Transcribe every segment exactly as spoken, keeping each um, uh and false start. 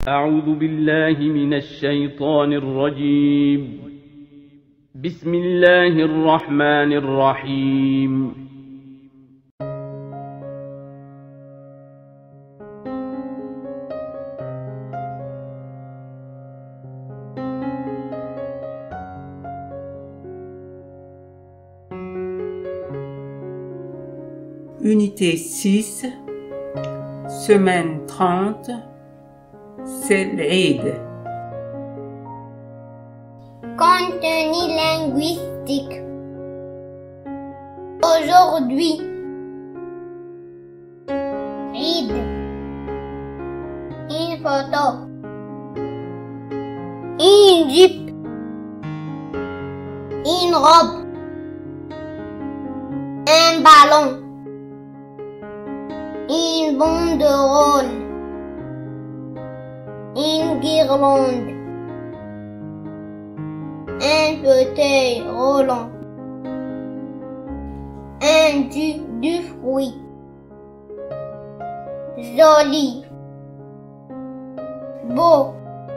أعوذ بالله من الشيطان الرجيم. بسم الله الرحمن الرحيم. Unité six, semaine trente, c'est l'Eid. Contenu linguistique. Aujourd'hui, Eid. Une photo. Une jupe. Une robe. Un ballon. Une banderole. Une guirlande. Un fauteuil roulant. Un jus de fruits. Joli. Beau.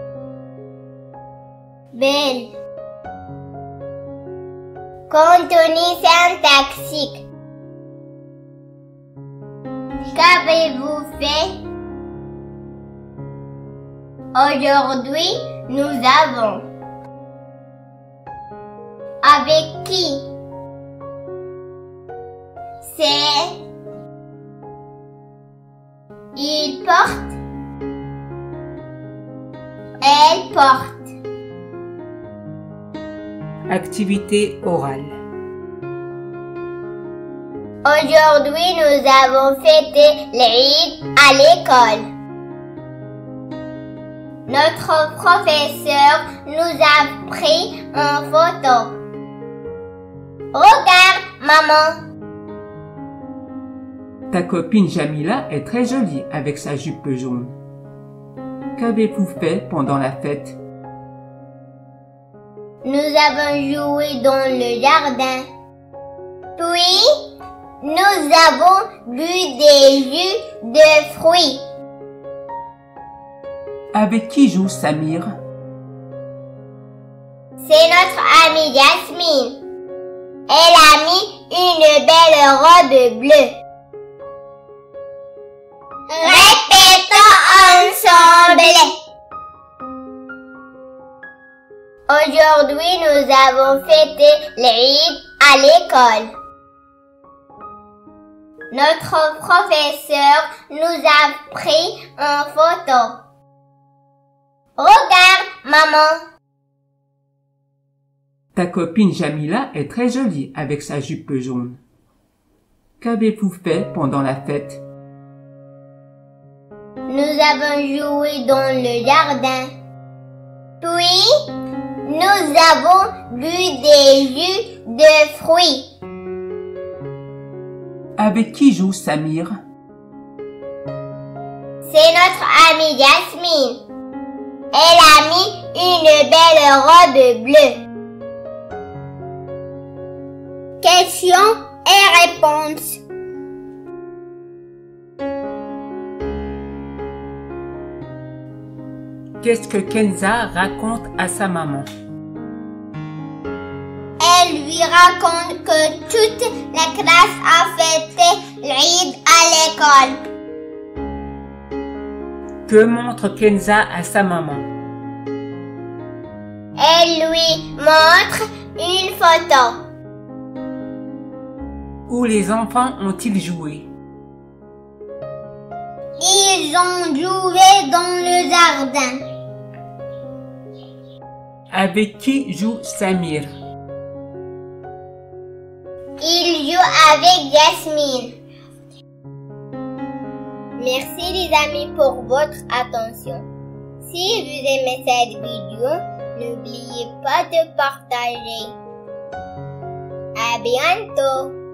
Belle. Contenu syntaxique. Qu'avez-vous fait? Aujourd'hui, nous avons. Avec qui? C'est. Il porte. Elle porte. Activité orale. Aujourd'hui, nous avons fêté l'Eid à l'école. Notre professeur nous a pris en photo. Regarde, maman. Ta copine Jamila est très jolie avec sa jupe jaune. Qu'avez-vous fait pendant la fête? Nous avons joué dans le jardin. Puis, nous avons bu des jus de fruits. Avec qui joue Samir? C'est notre amie Jasmine. Elle a mis une belle robe bleue. Répétons ensemble. Aujourd'hui, nous avons fêté l'Eid à l'école. Notre professeur nous a pris en photo. Regarde, maman. Ta copine Jamila est très jolie avec sa jupe jaune. Qu'avez-vous fait pendant la fête? Nous avons joué dans le jardin. Puis, nous avons bu des jus de fruits. Avec qui joue Samir? C'est notre amie Jasmine. Elle a mis une belle robe bleue. Questions et réponses. Qu'est-ce que Kenza raconte à sa maman? Elle lui raconte que toute la classe a fêté l'Eid à l'école. Que montre Kenza à sa maman? Elle lui montre une photo. Où les enfants ont-ils joué? Ils ont joué dans le jardin. Avec qui joue Samir? Il joue avec Jasmine. Merci les amis pour votre attention. Si vous aimez cette vidéo, n'oubliez pas de partager. À bientôt.